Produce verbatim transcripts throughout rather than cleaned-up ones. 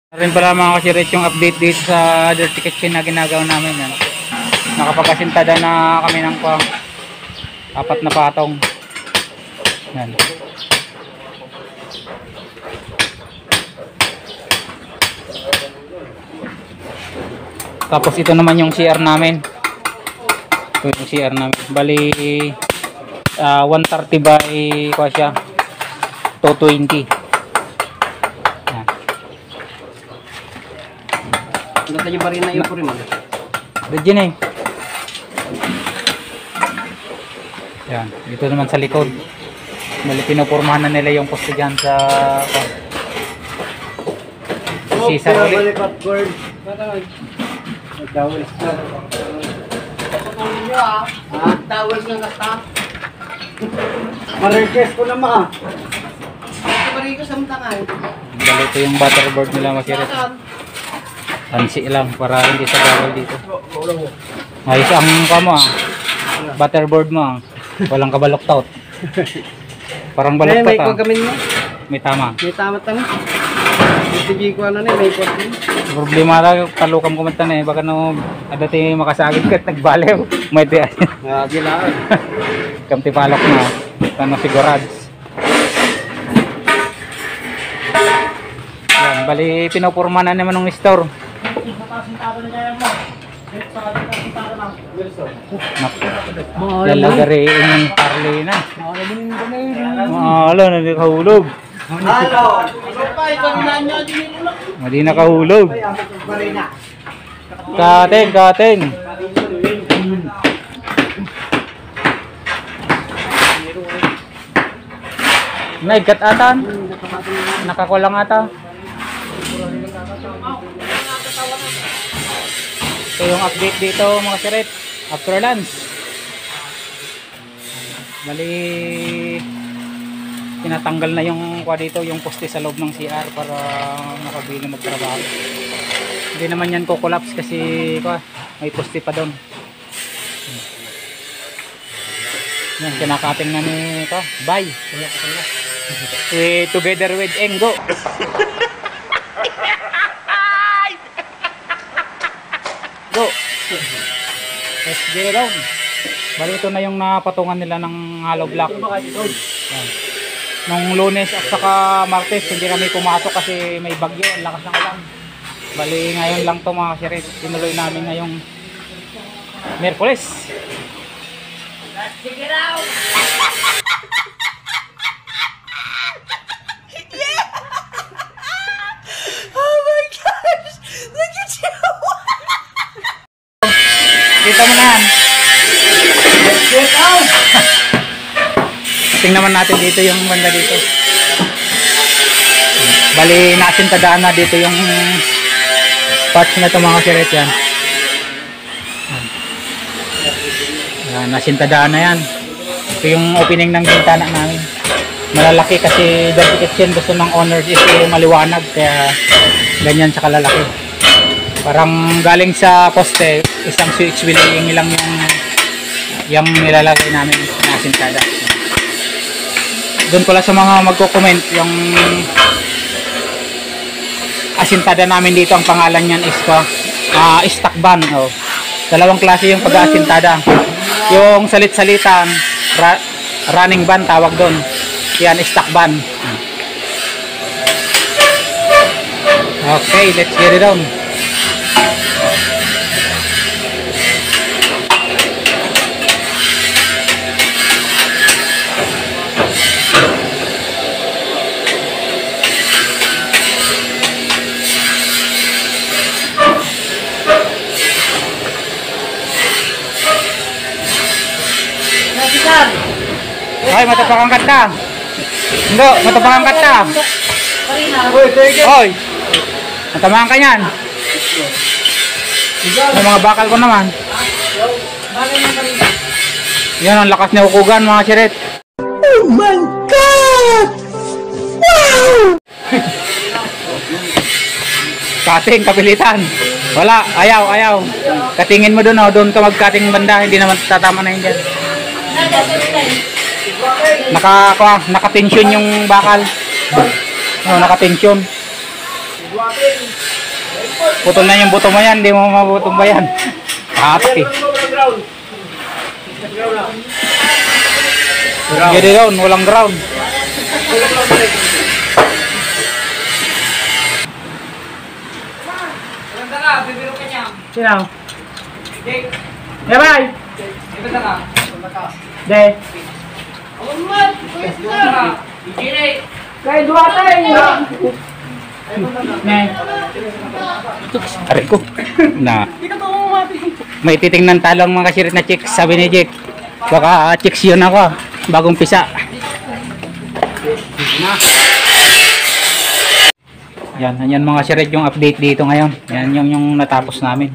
Rin pala mga kasirit yung update dito sa Dirty Kitchen na ginagawa namin yan. Nakapagkasintada na kami ng pang apat na patong yan. Tapos ito naman yung C R namin. Ito yung C R namin, bali uh, one thirty by kwa siya two twenty. Nasa yung barina yung puri mo. Diyan eh. Yan, dito naman sa likod. Bali pinupurmahan na nila yung poste dyan sa Caesar ulit. Towels na. Ah, towels na kasta. Marites ko na ma. Marites sa mtangay. Bali ito yung butterboard nila masirit. Tansi lang para hindi sa bawal dito. Ayos ang kamo ah. Butterboard mo ah. Walang kabaloktot. Parang baloktot ah. May kagamin mo? May tama. May tama tama. Hindi ko ano na may pot. Problema lang talukam kumanta na eh. Baka no adati makasagid ka nagbalew. May tiyan. Ah, gilaan. Kamti palok na. Tano sigurads. Yan, bali pinupurma na naman ng store. Yan lagari yung parley na. Mahalo na di kahulog. Hindi nakahulog. Kating, kating. Naigat atan. Nakakulang ata. Ito yung update dito mga sirit after lunch. Bali tinatanggal na yung kwa dito yung poste sa loob ng C R para makabili magtrabaho. Hindi naman yan ko-collapse kasi kwa, may poste pa doon. Yan kinakating na ni ka. Bye. We together with Engo. Go. Let's get it on. Bali ito na yung napatungan nila ng hollow block. Yan. Nung Lunes at saka Martes hindi kami pumasok kasi may bagyo, ang lakas ng ulan. Bali ngayon lang to mga sirit. Tinuloy namin ngayong Miyerkules. Let's check it out. Kita mo na yan. Get out! Tingnan naman natin dito yung banda dito. Bali nasintadaan na dito yung parts na ito mga siret yan. Yan, nasintadaan na yan. Ito yung opening ng bintana namin. Malalaki kasi Dirty Kitchen gusto ng owners is maliwanag kaya ganyan sa kalalaki. Parang galing sa poste, isang switch wilaying lang yung yung nilalagay namin na asintada. Doon pala sa mga magko-comment, yung asintada namin dito, ang pangalan niyan is uh, stock ban. Oh. Dalawang klase yung pag-asintada. Yung salit-salitan, ra running ban tawag doon. Yan, stock ban. Okay, let's get it on. Hoy, matapangangkat ka. Hindi, matapangangkat ka. Hoy, matamaan ka yan. May mga bakal ko naman. Yan ang lakas na ukugan mga sirit. Oh my God! Wow! Kating, kapilitan. Wala, ayaw, ayaw. Katingin mo doon, oh. Doon ka magkating banda. Hindi naman tatama na yun dyan. Naka, naka-tension yung bakal. Oh, naka-tension. Putol na yung buto mo yan, hindi mo mabutong ba yan? Hatak eh. Gede doon, walang ground. Sino? Yabay! De. Kaya dua tayo. Ne. Aray ko. Na. May titingnan talo ang mga kasirit na chicks. Sabi ni Jake. Baka chicks yun ako. Bagong pisa. Yan, yan mga kasirit yung update dito ngayon. Yan yung yung natapos namin.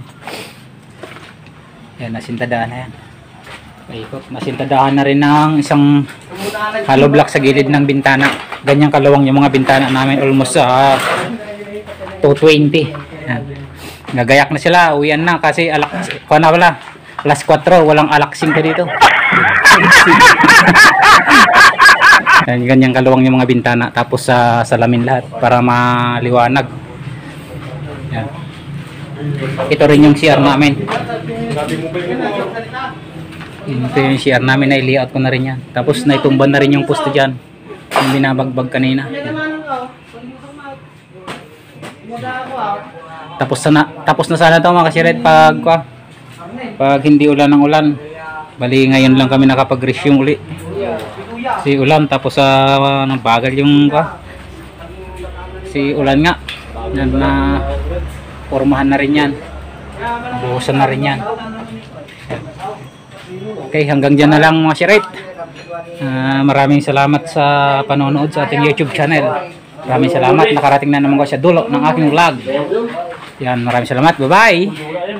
Yan, nasintadaan na yan. Paikot. Nasintadaan na rin ng isang hollow block sa gilid ng bintana. Ganyang kalawang yung mga bintana namin. Almost sa uh, two twenty. Yan. Nagayak na sila. Uwian na kasi alak, kuha na wala. alas kwatro. Walang alaksing ka dito. Yan, ganyang kalawang yung mga bintana. Tapos sa uh, salamin lahat para maliwanag. Yan. Ito rin yung C R namin. Ito yung C R namin na i-layout ko na rin yan. Tapos naitumban na rin yung posto dyan. Yung binabagbag kanina. Tapos na, tapos na sana ito mga kasiret pag, pag hindi ulan ng ulan. Bali ngayon lang kami nakapag-resume uli. Si ulan tapos sa uh, nang bagal yung uh, si ulan nga. Yan na pormahan na rin yan. Buhusan na rin yan. Okay, hanggang dyan na lang mga kasiret. Uh, maraming salamat sa panonood sa ating YouTube channel. Maraming salamat. Nakarating na naman ko sa dulo ng aking vlog. Yan, maraming salamat. Bye-bye!